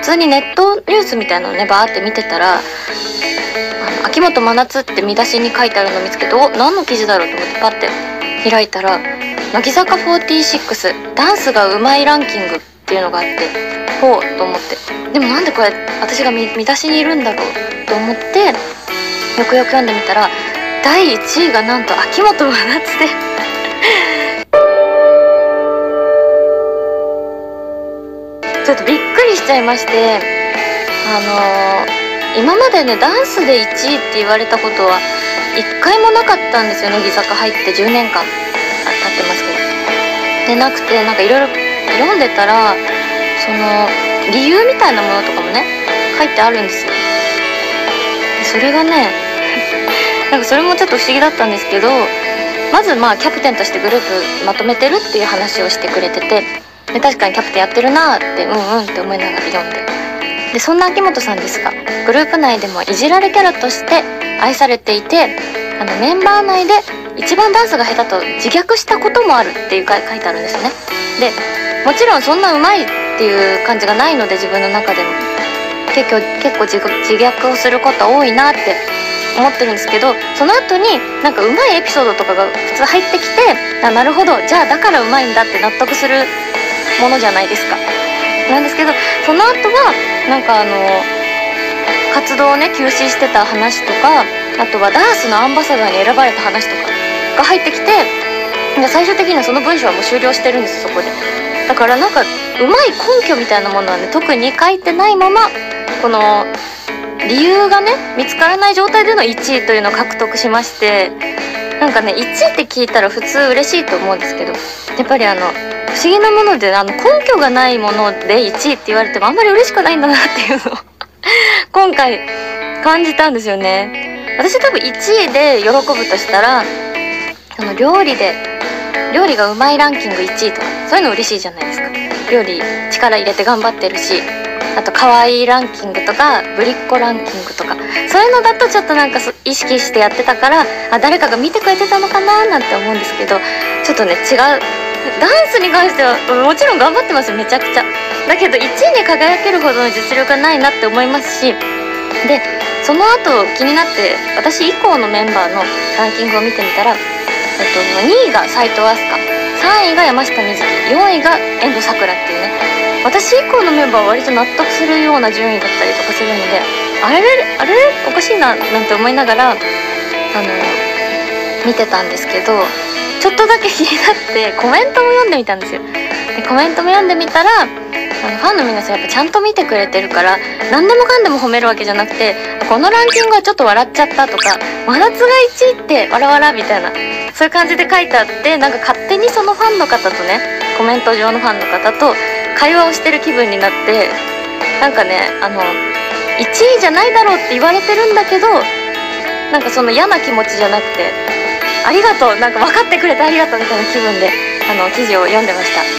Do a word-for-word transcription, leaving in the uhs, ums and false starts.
通にネットニュースみたいなのねバーって見てたら、あの秋元真夏って見出しに書いてあるのを見つけて、お何の記事だろうと思ってパッて開いたら、乃木坂フォーティーシックスダンスがうまいランキングっていうのがあって、ほうと思って、でもなんでこれ私が 見, 見出しにいるんだろうと思ってよくよく読んでみたら、だいいちいがなんと秋元真夏でちょっとびっくりしちゃいまして、あのー、今までねダンスでいちいって言われたことはいっかいもなかったんですよ。乃木坂入ってじゅうねんかん経ってますけど。でなくて、なんかいろいろ読んでたら、その理由みたいなものとかもね書いてあるんですよ。でそれがねなんかそれもちょっと不思議だったんですけど、まずまあキャプテンとしてグループまとめてるっていう話をしてくれてて、で確かにキャプテンやってるなーってうんうんって思いながら読んで、でそんな秋元さんですが、グループ内でもいじられキャラとして愛されていて、あのメンバー内で一番ダンスが下手と自虐したこともあるっていうか書いてあるんですよね。でもちろんそんなうまいっていう感じがないので、自分の中でも結構結構自自虐をすること多いなって思ってるんですけど、その後になんかうまいエピソードとかが普通入ってきて、あなるほどじゃあだからうまいんだって納得するものじゃないですか。なんですけど、その後はなんかあの活動をね休止してた話とか、あとはダンスのアンバサダーに選ばれた話とかが入ってきて、で最終的にはその文章はもう終了してるんです、そこで。だからなんかうまい根拠みたいなものはね特に書いてないまま、この理由がね見つからない状態でのいちいというのを獲得しまして、なんかねいちいって聞いたら普通嬉しいと思うんですけど、やっぱりあの不思議なもので、あの根拠がないものでいちいって言われてもあんまり嬉しくないんだなっていうのを今回感じたんですよね。私多分いちいで喜ぶとしたら、あの料理で料理がうまいランキングいちいとか、そういうの嬉しいじゃないですか。料理力入れて頑張ってるし、あと可愛いランキングとかぶりっ子ランキングとか、そういうのだとちょっとなんか意識してやってたから、あ誰かが見てくれてたのかななんて思うんですけど、ちょっとね違う。ダンスに関してはもちろん頑張ってますよ、めちゃくちゃ。だけどいちいに輝けるほどの実力がないなって思いますし、でその後気になって私以降のメンバーのランキングを見てみたら、えっと、にいが齋藤飛鳥、さんいが山下美月、よんいが遠藤さくらっていうね、私以降のメンバーは割と納得するような順位だったりとかするので、あれあれおかしいななんて思いながらあの見てたんですけど、ちょっとだけ気になってコメントも読んでみたんですよ。でコメントも読んでみたら、あのファンの皆さんやっぱちゃんと見てくれてるから、何でもかんでも褒めるわけじゃなくて、このランキングはちょっと笑っちゃったとか、真夏がいちいってわらわらみたいな、そういう感じで書いてあって、なんか勝手にそのファンの方とね、コメント上のファンの方と会話をしてる気分になって、なんかねあのいちいじゃないだろうって言われてるんだけど、なんかその嫌な気持ちじゃなくて、ありがとう、なんか分かってくれてありがとうみたいな気分であの記事を読んでました。